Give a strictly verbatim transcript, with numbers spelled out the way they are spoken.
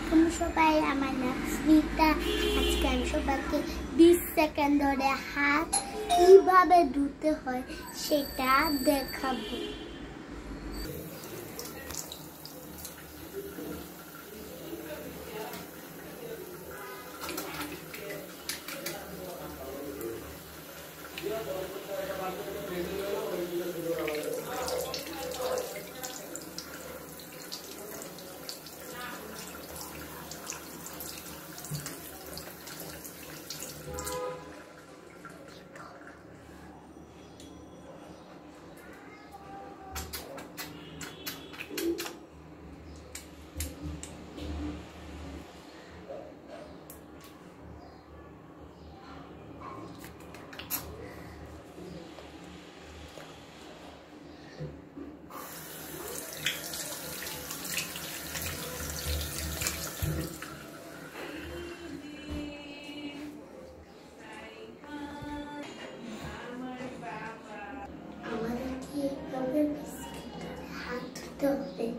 আলাইকুম সবাই, আমার নাম স্মিতা। আজকে আমি সবাইকে বিশ সেকেন্ড ধরে হাত কিভাবে ধুতে হয় সেটা দেখাবো। হাত ধুতে হবে।